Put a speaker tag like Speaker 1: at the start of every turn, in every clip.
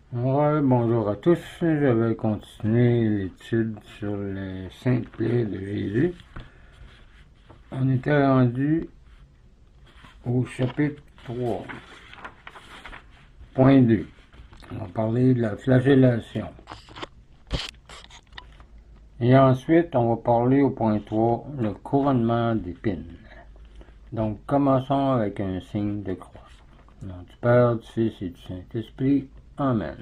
Speaker 1: Ouais, bonjour à tous. Je vais continuer l'étude sur les saintes plaies de Jésus. On était rendu au chapitre 3, point 2. On va parler de la flagellation. Et ensuite, on va parler au point 3, le couronnement d'épines. Donc, commençons avec un signe de croix. Au nom du Père, du Fils et du Saint-Esprit. Amen.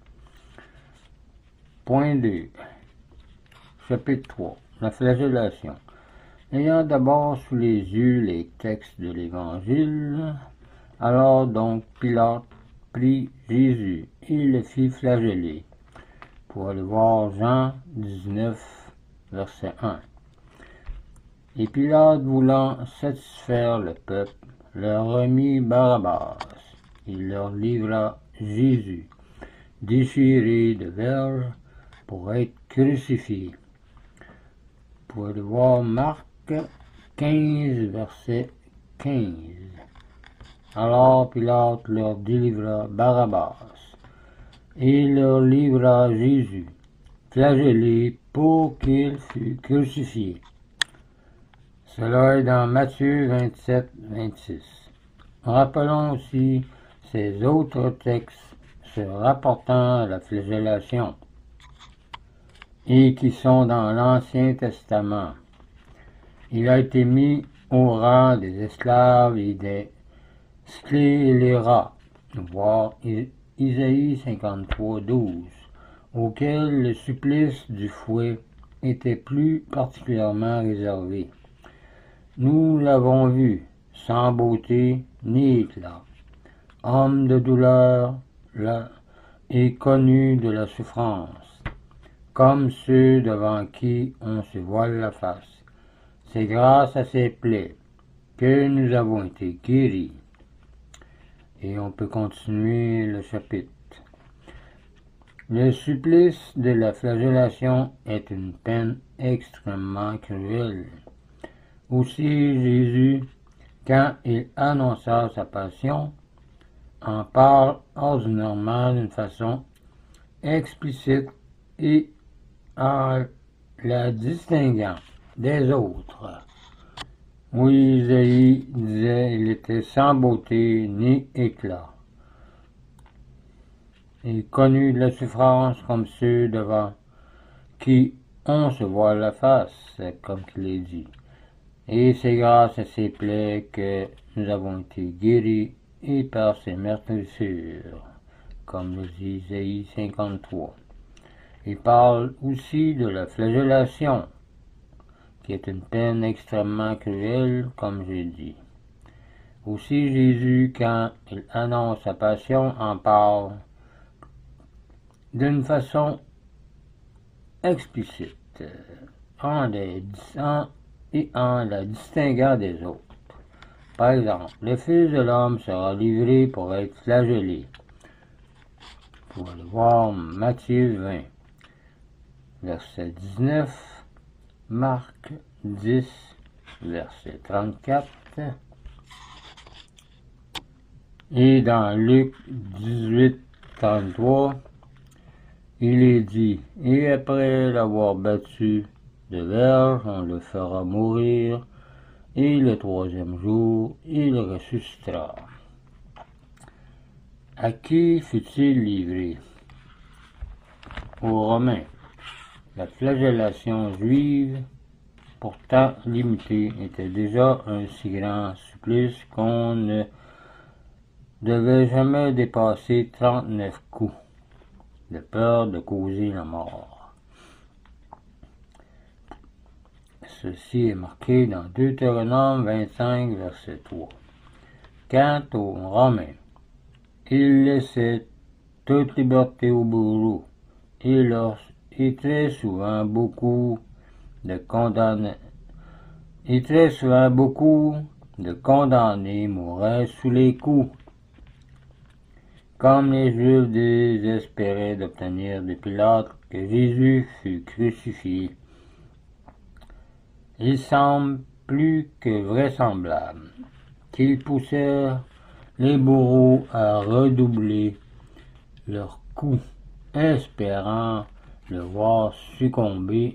Speaker 1: Point 2. Chapitre 3. La flagellation. Ayant d'abord sous les yeux les textes de l'Évangile, alors donc Pilate prit Jésus et le fit flageller, pour aller voir Jean 19, verset 1. Et Pilate, voulant satisfaire le peuple, leur remit Barabbas. Il leur livra Jésus, déchiré de verge, pour être crucifié. Pour aller voir Marc 15, verset 15. Alors Pilate leur délivra Barabbas, et leur livra Jésus, flagellé pour qu'il fût crucifié. Cela est dans Matthieu 27, 26. Rappelons aussi ces autres textes se rapportant à la flagellation, et qui sont dans l'Ancien Testament. Il a été mis au rang des esclaves et des sclérats, voir Isaïe 53, 12, auxquels le supplice du fouet était plus particulièrement réservé. Nous l'avons vu, sans beauté ni éclat, homme de douleur et connu de la souffrance, comme ceux devant qui on se voile la face. C'est grâce à ces plaies que nous avons été guéris. Et on peut continuer le chapitre. Le supplice de la flagellation est une peine extrêmement cruelle. Aussi Jésus, quand il annonça sa passion, en parle ordinairement d'une façon explicite et en la distinguant des autres. Oui, Isaïe disait il était sans beauté ni éclat, et connu de la souffrance comme ceux devant qui on se voit la face, comme qu'il est dit. Et c'est grâce à ces plaies que nous avons été guéris et par ses meurtrissures, comme le dit Isaïe 53. Il parle aussi de la flagellation, qui est une peine extrêmement cruelle, comme j'ai dit. Aussi Jésus, quand il annonce sa passion, en parle d'une façon explicite, en la distinguant des autres. Par exemple, le Fils de l'homme sera livré pour être flagellé. Pour aller voir Matthieu 20, verset 19, Marc 10, verset 34, et dans Luc 18, 33, il est dit, et après l'avoir battu de verge, on le fera mourir, et le troisième jour, il ressuscitera. À qui fut-il livré? Aux Romains. La flagellation juive, pourtant limitée, était déjà un si grand supplice qu'on ne devait jamais dépasser 39 coups, de peur de causer la mort. Ceci est marqué dans Deutéronome 25, verset 3. Quant aux Romains, ils laissaient toute liberté aux bourreaux, et très souvent beaucoup de condamnés mouraient sous les coups. Comme les Juifs désespéraient d'obtenir de Pilate que Jésus fût crucifié, il semble plus que vraisemblable qu'ils poussèrent les bourreaux à redoubler leur coups, espérant le voir succomber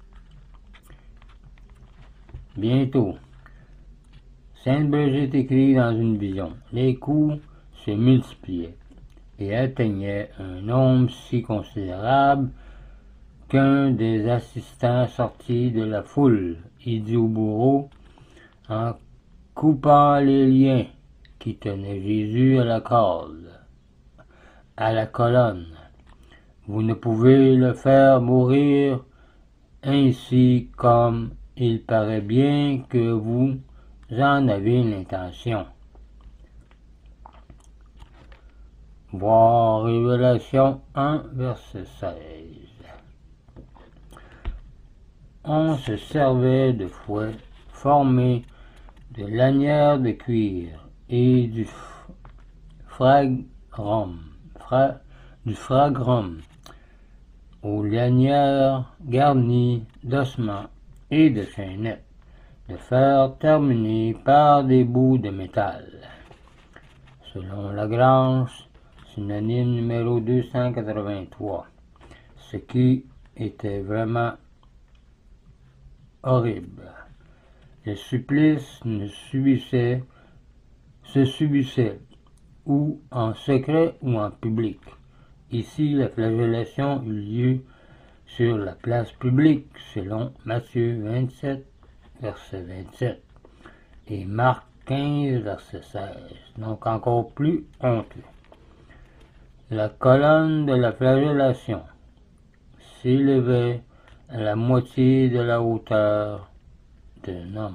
Speaker 1: bientôt. Sainte Brigitte écrit dans une vision, les coups se multipliaient et atteignaient un nombre si considérable qu'un des assistants sortit de la foule et dit au bourreau, en coupant les liens qui tenaient Jésus à la corde, à la colonne, vous ne pouvez le faire mourir ainsi comme il paraît bien que vous en avez l'intention. Voir Révélation 1, verset 16. On se servait de fouet formé de lanières de cuir et du fragrum, aux lanières garnies d'ossements et de chaînettes, de fer terminé par des bouts de métal. Selon Lagrange, synonyme numéro 283, ce qui était vraiment horrible. Le supplice se subissait ou en secret ou en public. Ici, la flagellation eut lieu sur la place publique, selon Matthieu 27, verset 27, et Marc 15, verset 16, donc encore plus honteux. La colonne de la flagellation s'élevait à la moitié de la hauteur d'un homme.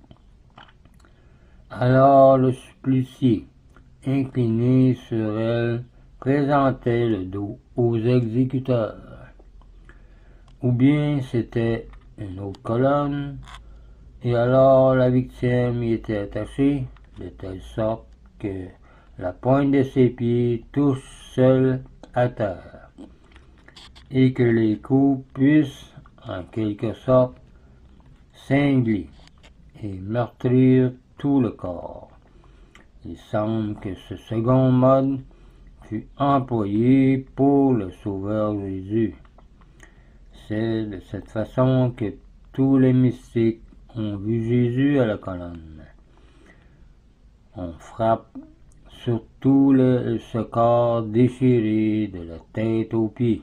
Speaker 1: Alors le supplicié, incliné sur elle, présentait le dos aux exécuteurs. Ou bien c'était une autre colonne, et alors la victime y était attachée, de telle sorte que la pointe de ses pieds touche seule à terre, et que les coups puissent, en quelque sorte, cingler et meurtrir tout le corps. Il semble que ce second mode fut employé pour le Sauveur Jésus. C'est de cette façon que tous les mystiques ont vu Jésus à la colonne. On frappe sur tout ce corps déchiré de la tête aux pieds,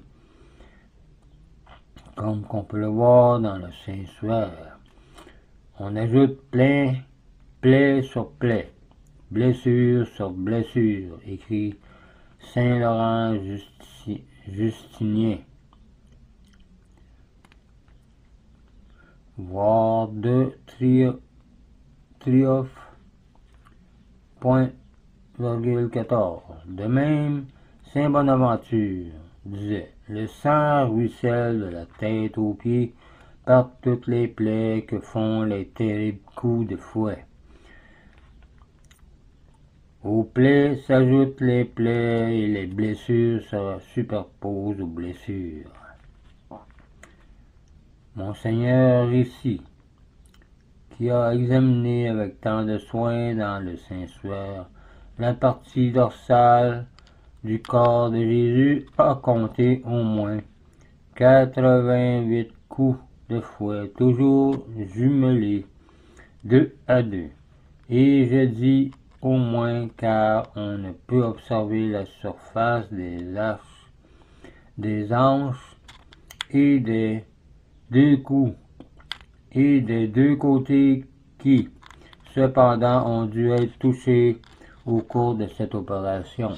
Speaker 1: comme qu'on peut le voir dans le Saint-Suaire. On ajoute plaie sur plaie, blessure sur blessure, écrit Saint Laurent Justinien. Voir de Triomphe.14. De même, Saint Bonaventure disait, le sang ruisselle de la tête aux pieds par toutes les plaies que font les terribles coups de fouet. Aux plaies s'ajoutent les plaies et les blessures se superposent aux blessures. Monseigneur Ricci, qui a examiné avec tant de soin dans le Saint-Suaire la partie dorsale du corps de Jésus, a compté au moins 88 coups de fouet, toujours jumelés 2 à 2. Et je dis au moins car on ne peut observer la surface des hanches et des deux coups et des deux côtés qui, cependant, ont dû être touchés au cours de cette opération.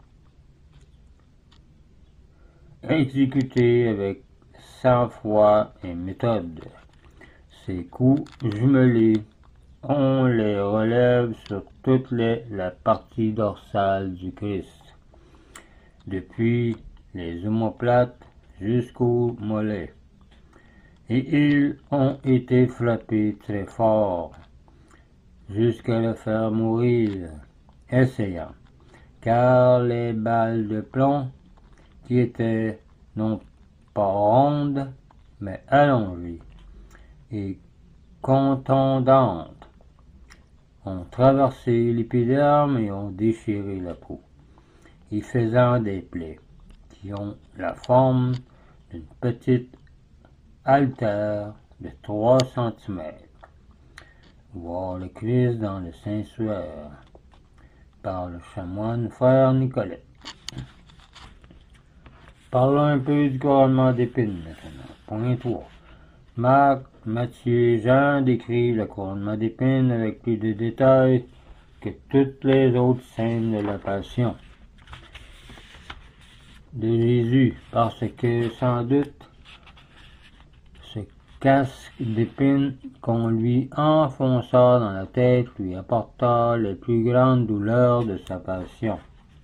Speaker 1: Exécutée avec sang-froid et méthode, ces coups jumelés, on les relève sur toute la partie dorsale du Christ, depuis les omoplates jusqu'aux mollets. Et ils ont été frappés très fort, jusqu'à le faire mourir, essayant, car les balles de plomb, qui étaient non pas rondes, mais allongées et contondantes, ont traversé l'épiderme et ont déchiré la peau, y faisant des plaies. qui ont la forme d'une petite altère de 3 cm. Voir le Christ dans le Saint-Suaire par le chanoine frère Nicolet. Parlons un peu du couronnement d'épines maintenant. Point 3. Marc, Matthieu et Jean décrivent le couronnement d'épines avec plus de détails que toutes les autres scènes de la Passion de Jésus, parce que sans doute ce casque d'épines qu'on lui enfonça dans la tête lui apporta les plus grandes douleurs de sa passion.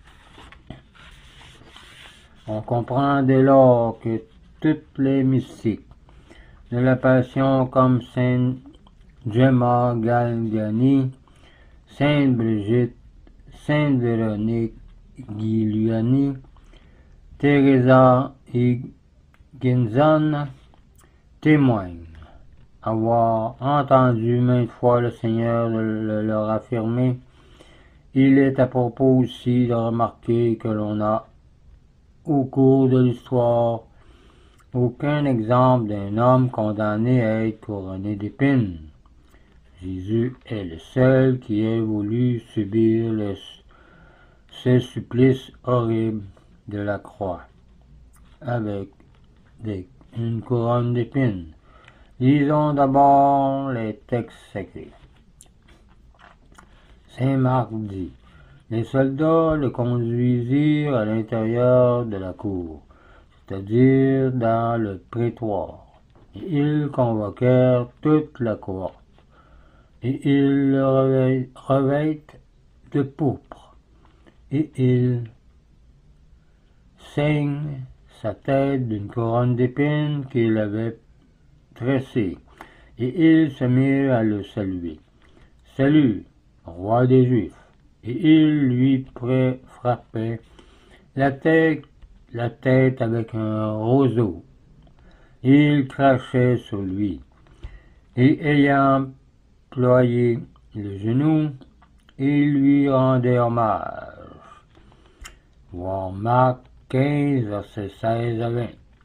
Speaker 1: On comprend dès lors que toutes les mystiques de la Passion comme Sainte Gemma Galgani, Sainte Brigitte, Sainte Véronique Giuliani, Teresa Higginson témoignent avoir entendu maintes fois le Seigneur leur affirmer. Il est à propos aussi de remarquer que l'on a, au cours de l'histoire, aucun exemple d'un homme condamné à être couronné d'épines. Jésus est le seul qui ait voulu subir ce supplice horrible de la croix, avec une couronne d'épines. Lisons d'abord les textes sacrés. Saint Marc dit: les soldats le conduisirent à l'intérieur de la cour, c'est-à-dire dans le prétoire, et ils convoquèrent toute la cohorte, et ils le revêtent de pourpre, et ils ceignent sa tête d'une couronne d'épines qu'il avait tressée, et ils se mirent à le saluer. Salut, roi des Juifs! Et ils lui frappaient la tête avec un roseau. Ils crachaient sur lui, et ayant ployé le genou, ils lui rendaient hommage. Voir Marc 15, versets 16 à 20.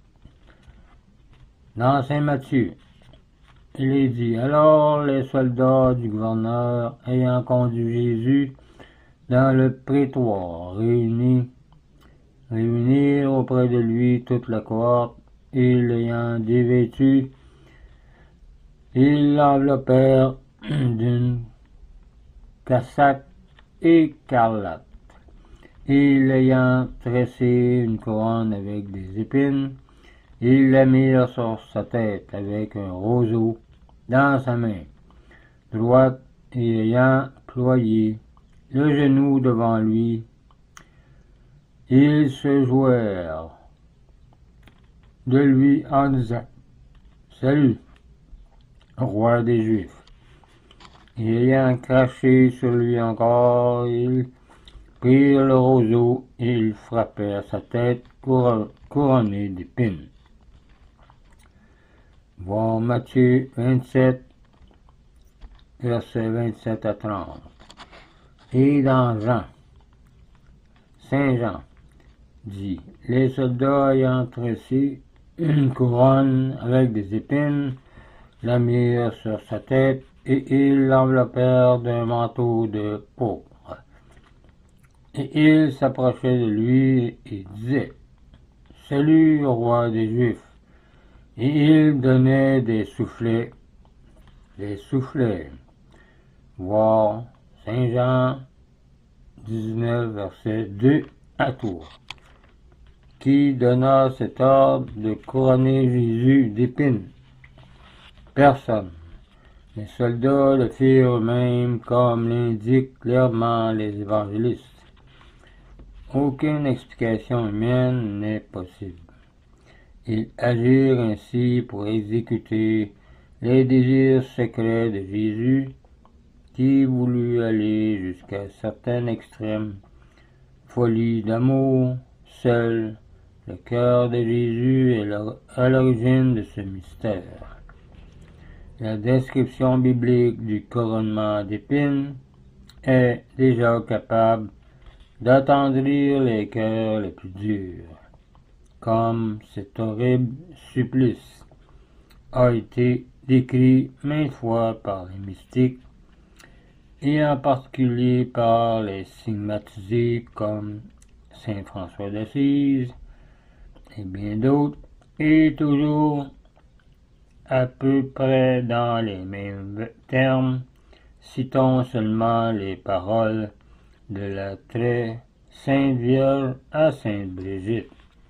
Speaker 1: Dans Saint Matthieu, il est dit: alors les soldats du gouverneur, ayant conduit Jésus dans le prétoire, réunirent auprès de lui toute la cohorte, et l'ayant dévêtu, ils l'enveloppèrent d'une casaque écarlate, et l'ayant tressé une couronne avec des épines, ils la mirent sur sa tête avec un roseau dans sa main droite, et ayant ployé le genou devant lui, ils se jouèrent de lui en disant: salut, roi des Juifs! Et ayant craché sur lui encore, ils prirent le roseau et ils frappèrent sa tête couronnée d'épines. Voir Matthieu 27, versets 27 à 30. Et dans Jean, Saint Jean dit: les soldats ayant tressé une couronne avec des épines, la mirent sur sa tête, et ils l'enveloppèrent d'un manteau de pourpre. Et ils s'approchaient de lui et disaient: salut, roi des Juifs! Et ils donnaient des soufflets. Voir Saint Jean 19, versets 2 à 3, qui donna cet ordre de couronner Jésus d'épines. Personne. Les soldats le firent eux-mêmes, comme l'indiquent clairement les évangélistes. Aucune explication humaine n'est possible. Ils agirent ainsi pour exécuter les désirs secrets de Jésus, qui voulut aller jusqu'à certaines extrêmes folies d'amour. Seul le cœur de Jésus est à l'origine de ce mystère. La description biblique du couronnement d'épines est déjà capable d'attendrir les cœurs les plus durs. comme cet horrible supplice a été décrit maintes fois par les mystiques, et en particulier par les stigmatisés comme saint François d'Assise et bien d'autres, et toujours à peu près dans les mêmes termes. Citons seulement les paroles de la très sainte Vierge à sainte Brigitte.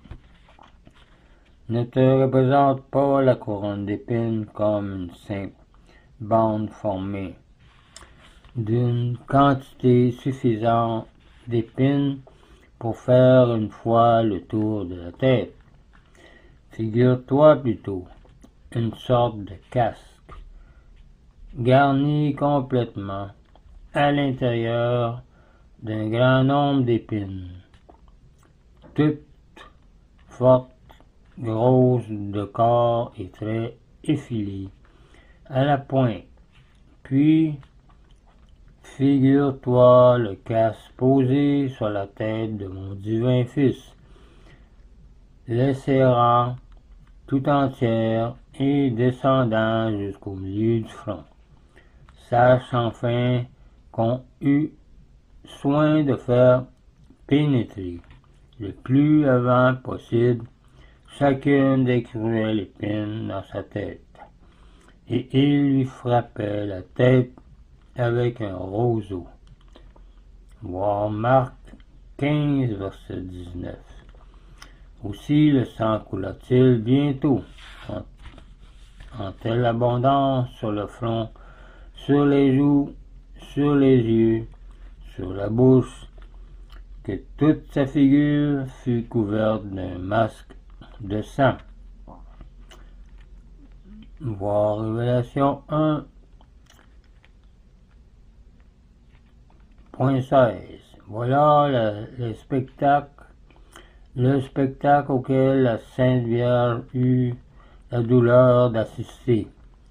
Speaker 1: Ne te représente pas la couronne d'épines comme une simple bande formée d'une quantité suffisante d'épines pour faire une fois le tour de la tête. Figure-toi plutôt une sorte de casque, garni complètement à l'intérieur d'un grand nombre d'épines, toutes fortes, grosses de corps et très effilées à la pointe. Puis, figure-toi le casque posé sur la tête de mon divin Fils, les serrant tout entière et descendant jusqu'au milieu du front. Sache enfin qu'on eut soin de faire pénétrer le plus avant possible chacune des cruelles épines dans sa tête, et il lui frappait la tête avec un roseau. Voir Marc 15, verset 19. Aussi le sang coula-t-il bientôt en telle abondance sur le front, sur les joues, sur les yeux, sur la bouche, que toute sa figure fut couverte d'un masque de sang. Voir Révélation 1.16. Voilà le spectacle auquel la Sainte Vierge eut la douleur d'assister,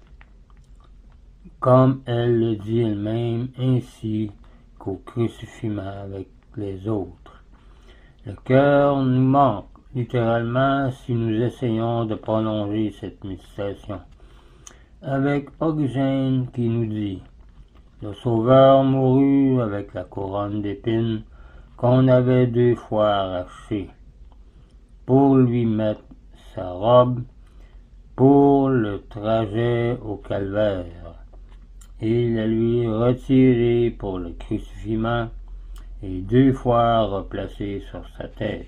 Speaker 1: comme elle le dit elle-même, ainsi qu'au crucifixion avec les autres. Le cœur nous manque littéralement si nous essayons de prolonger cette méditation, avec Origène qui nous dit: le Sauveur mourut avec la couronne d'épines qu'on avait 2 fois arrachée, pour lui mettre sa robe pour le trajet au calvaire, et la lui retirer pour le crucifixion, et 2 fois replacer sur sa tête.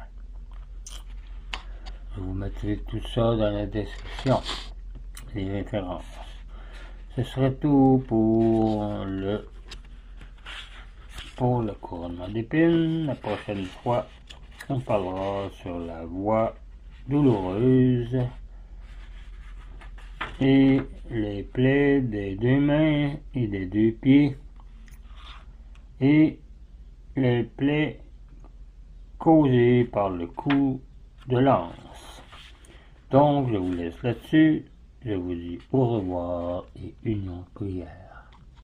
Speaker 1: Je vous mettrai tout ça dans la description, les références. Ce serait tout pour le couronnement d'épines. La prochaine fois, on parlera sur la voie douloureuse et les plaies des 2 mains et des 2 pieds et les plaies causées par le coup de lance. Donc, je vous laisse là-dessus. Je vous dis au revoir et union prière.